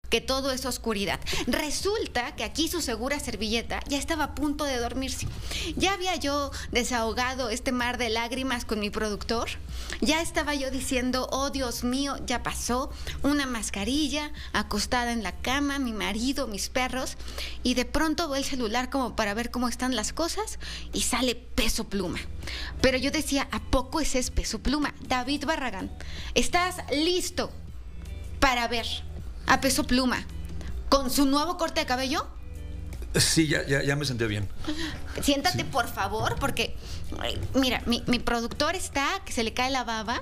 que todo es oscuridad. Resulta que aquí su segura servilleta ya estaba a punto de dormirse. Ya había yo desahogado este mar de lágrimas con mi productor. Ya estaba yo diciendo, oh Dios mío, ya pasó. Una mascarilla, acostada en la cama, mi marido, mis perros. Y de pronto veo el celular como para ver cómo están las cosas y sale Peso Pluma. Pero yo decía, ¿a poco ese es Peso Pluma? David Barragán, ¿estás listo para ver a Peso Pluma con su nuevo corte de cabello? Sí, ya me sentí bien. Siéntate, Sí. por favor, porque mira, mi productor está que se le cae la baba,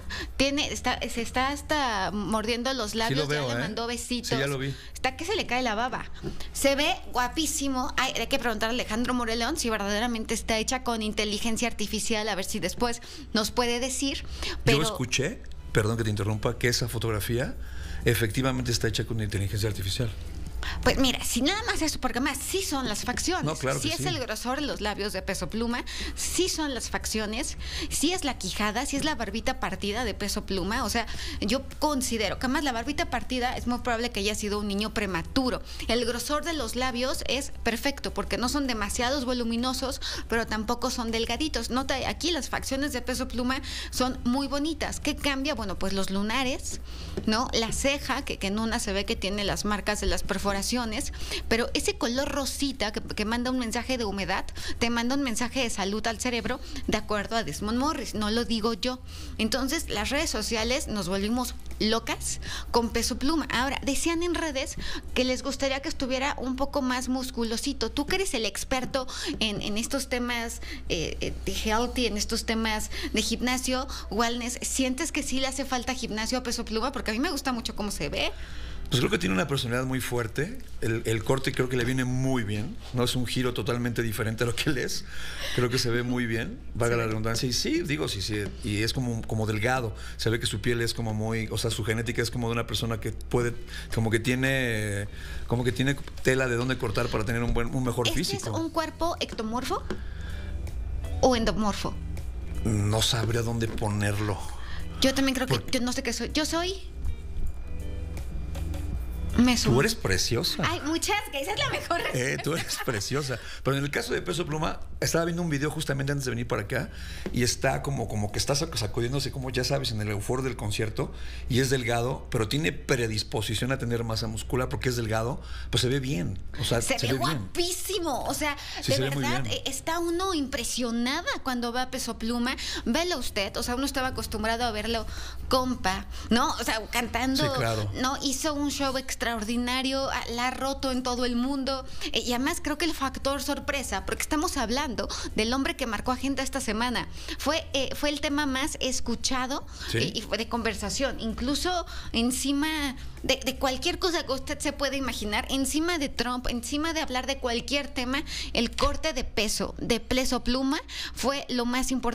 se está hasta mordiendo los labios, lo veo, ya le mandó besitos. Sí, ya lo vi. Está que se le cae la baba. Se ve guapísimo. Hay que preguntar a Alejandro Moreleón si verdaderamente está hecha con inteligencia artificial, a ver si después nos puede decir. Pero Yo escuché, perdón que te interrumpa, que esa fotografía efectivamente está hecha con inteligencia artificial. pues mira, si nada más eso, porque además sí son las facciones. No, claro sí que es sí. el grosor de los labios de Peso Pluma, sí son las facciones, sí es la quijada, sí es la barbita partida de Peso Pluma. O sea, yo considero que además la barbita partida es muy probable que haya sido un niño prematuro. El grosor de los labios es perfecto porque no son demasiados voluminosos, pero tampoco son delgaditos. Nota, aquí las facciones de Peso Pluma son muy bonitas. ¿Qué cambia? Bueno, pues los lunares, ¿no? La ceja, que en una se ve que tiene las marcas de las perforaciones, pero ese color rosita que manda un mensaje de humedad, te manda un mensaje de salud al cerebro, de acuerdo a Desmond Morris, no lo digo yo. Entonces, las redes sociales nos volvimos locas con Peso Pluma. Ahora, decían en redes que les gustaría que estuviera un poco más musculosito. Tú que eres el experto en estos temas de healthy, en estos temas de gimnasio, wellness, ¿sientes que sí le hace falta gimnasio a Peso Pluma? Porque a mí me gusta mucho cómo se ve. Pues creo que tiene una personalidad muy fuerte. El corte creo que le viene muy bien. No es un giro totalmente diferente a lo que él es. Creo que se ve muy bien, valga la redundancia. Y sí, digo, sí. Y es como delgado. Se ve que su piel es como muy... O sea, su genética es como de una persona que puede... Como que tiene tela de dónde cortar para tener un mejor físico. ¿Es un cuerpo ectomorfo o endomorfo? No sabría dónde ponerlo. Yo también creo que... Yo no sé qué soy. Yo soy... Tú eres preciosa. Ay, muchas, que esa es la mejor respuesta. Tú eres preciosa. Pero en el caso de Peso Pluma, estaba viendo un video justamente antes de venir para acá y está como que está sacudiéndose, como ya sabes, en el eufor del concierto, y es delgado, pero tiene predisposición a tener masa muscular porque es delgado, pues se ve bien. O sea, se ve bien. guapísimo. O sea, Sí, de se ve muy verdad, bien. está uno impresionada cuando va a Peso Pluma. Velo usted, o sea, uno estaba acostumbrado a verlo compa, ¿no? O sea, cantando. Sí, claro. No, hizo un show extraordinario, la ha roto en todo el mundo. Y además creo que el factor sorpresa, porque estamos hablando del hombre que marcó agenda esta semana, fue el tema más escuchado. Sí. Y fue de conversación, incluso encima de cualquier cosa que usted se pueda imaginar, encima de Trump, encima de hablar de cualquier tema, el corte de Peso Pluma fue lo más importante.